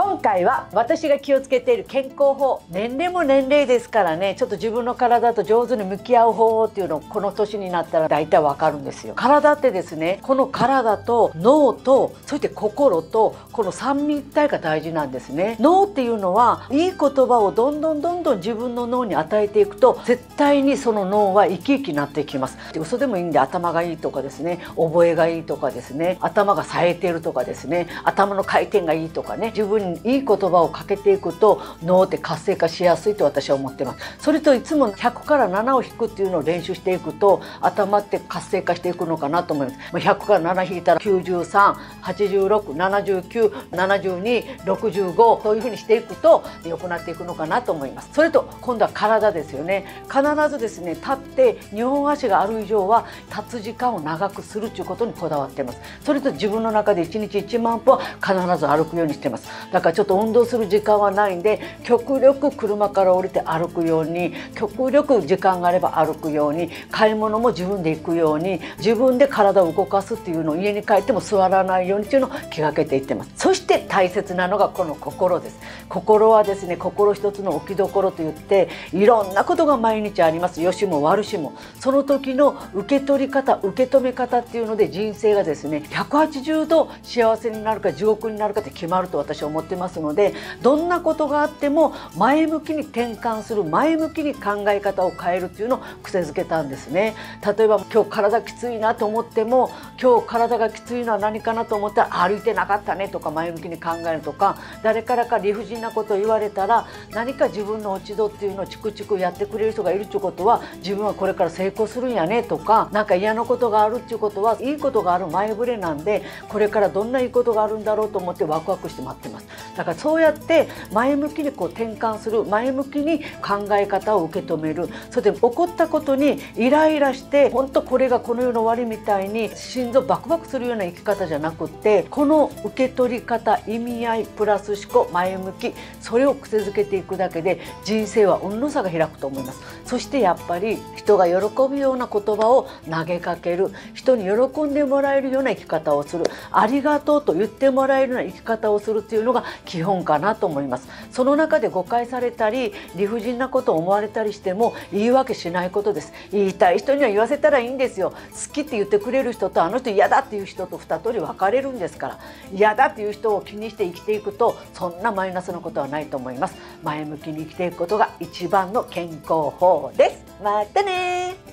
今回は私が気をつけている健康法、年齢も年齢ですからね、ちょっと自分の体と上手に向き合う方法っていうのをこの年になったら大体わかるんですよ。体ってですね、この体と脳とそして心とこの三位一体が大事なんですね。脳っていうのはいい言葉をどんどん自分の脳に与えていくと絶対にその脳は生き生きになっていきます。嘘でもいいんで、頭がいいとかですね、覚えがいいとかですね、頭が冴えてるとかですね、頭の回転がいいとかね、自分にいい言葉をかけていくと脳って活性化しやすいと私は思ってます。それといつも100から7を引くっていうのを練習していくと頭って活性化していくのかなと思います。100から7引いたら93、86、79、72、65というふうにしていくと良くなっていくのかなと思います。それと今度は体ですよね。必ずですね、立って2本足がある以上は立つ時間を長くするということにこだわっています。それと自分の中で1日1万歩は必ず歩くようにしてます。だからちょっと運動する時間はないんで、極力車から降りて歩くように、極力時間があれば歩くように、買い物も自分で行くように、自分で体を動かすっていうのを家に帰っても座らないようにっていうのを気がけていってます。そして大切なのがこの心です。心はですね、心一つの置きどころといって、いろんなことが毎日あります。良しも悪しも。その時の受け取り方、受け止め方っていうので人生がですね、180度幸せになるか地獄になるかって決まると私は思ってますので、どんなことがあっても前向きに転換する、前向きに考え方を変えるっていうのを癖づけたんですね。例えば今日体きついなと思っても、今日体がきついのは何かなと思ったら歩いてなかったねとか前向きに考えるとか、誰からか理不尽なことを言われたら何か自分の落ち度っていうのをチクチクやってくれる人がいるっていうことは自分はこれから成功するんやねとか、なんか嫌なことがあるっていうことはいいことがある前触れなんで、これからどんないいことがあるんだろうと思ってワクワクして待ってます。だからそうやって前向きに転換する、前向きに考え方を受け止める。それで起こったことにイライラして本当これがこの世の終わりみたいに心臓バクバクするような生き方じゃなくって、この受け取り方、意味合いプラス思考、前向き、それを癖づけていくだけで人生は運の差が開くと思います。そしてやっぱり人が喜ぶような言葉を投げかける、人に喜んでもらえるような生き方をする、ありがとうと言ってもらえるような生き方をするっていうのが基本かなと思います。その中で誤解されたり理不尽なことを思われたりしても言い訳しないことです。言いたい人には言わせたらいいんですよ。好きって言ってくれる人とあの人嫌だっていう人と2通り分かれるんですから、嫌だっていう人を気にして生きていくとそんなマイナスなことはないと思います。前向きに生きていくことが一番の健康法です。またね。